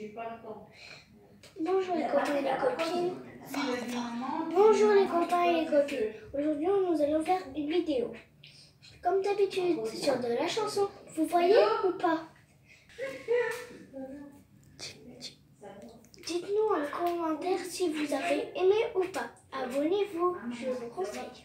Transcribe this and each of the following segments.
Bonjour les copains et les copines. Bonjour les copains et les copines. Aujourd'hui, nous allons faire une vidéo. Comme d'habitude, sur de la chanson. Vous voyez ou pas? Dites-nous en commentaire si vous avez aimé ou pas. Abonnez-vous, je vous conseille.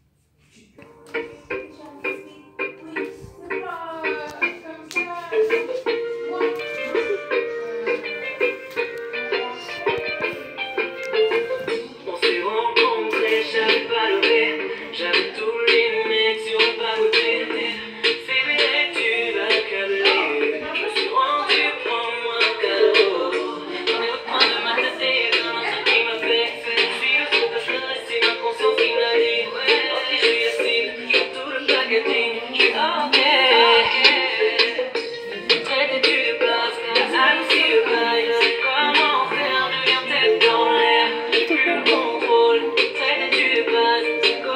J'avais tous les mecs sur le bas-côté. C'est vrai, tu vas câbler. Je me suis rendu prendre moi un cadeau. On est au coin de ma tête et d'un autre qui m'a fait. Si le truc de fleurir, c'est ma conscience qui me l'a dit. Ok, je suis acide, je fais tout le packaging. Je suis ok. Traite-tu de place, assis le bail. Comment faire de bien tête dans l'air? Plus le contrôle. Traite-tu de place?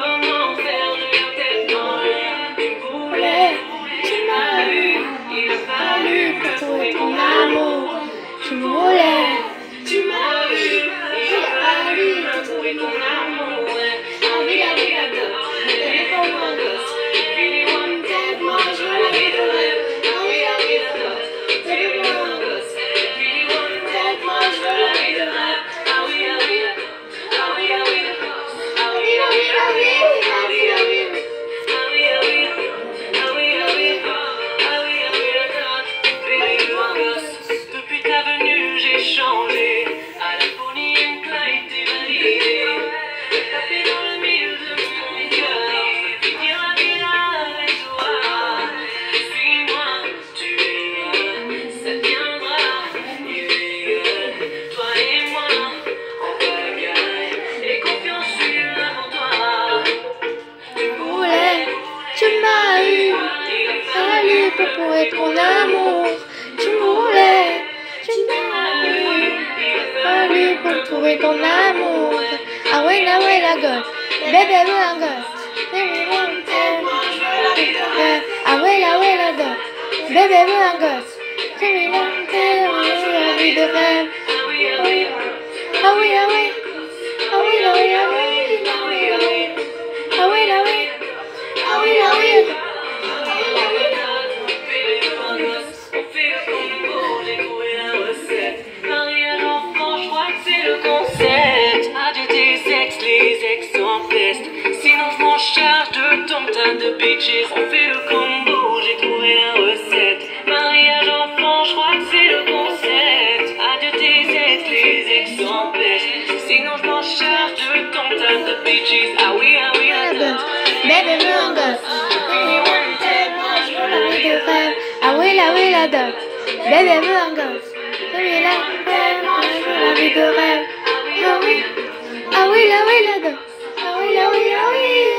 Ton amour, tu voulais, tu m'as eu, il a fallu te trouver ton amour. Ah oui, ah oui, adore, et pour moi gosse, fini one tête, moi je veux la vie de rêve. Ah oui, adore, et pour moi gosse, fini one tête, moi je veux la vie de rêve. Ah oui, adore, ah oui, ah oui, ah oui, ah oui, ah oui, ah oui, ah oui, ah oui, ah oui, ah oui, ah oui, ah oui, ah oui, adore, fini one gosse. Depuis ta venue, j'ai changé. À la fournie, une clarté validée. Tapé dans le mille de mon cœur. Finir la vie là avec toi. Suis-moi, tu es. Ça viendra, illégal. Toi et moi, en pagaille. Et confiance, je suis là pour toi. Tu voulais, tu m'as eu, fallu pour prouver ton amour. Tu voulais, tu m'as eu, fallu pour trouver ton amour. Ah ouais la gosse, bébé veut un gosse. Ah ouais la gosse, bébé veut un gosse. La vie de rêve. ah oui, ah oui. Ah oui, ah oui, ah oui, ah oui, ah oui, ah oui, ah oui, ah oui, ah oui, ah oui, ah oui. On fait le combo, j'ai trouvé la recette. Mariage enfant, je crois que c'est le concept. Adieu tes ex, les ex en peste. Sinon je m'en charge de ton tas de bitches. On fait le combo, j'ai trouvé la recette. Mariage enfant, je crois que c'est le concept. Adieu tes ex, les ex en peste. Sinon je m'en charge de ton tas de bitches. Ah oui, adore. Bébé veut un gosse. La vie de rêve. Ah oui, la dot. Bébé veut un gosse. Celui-là, la vie de rêve. Ah oui, la dot. Ah oui, ah oui.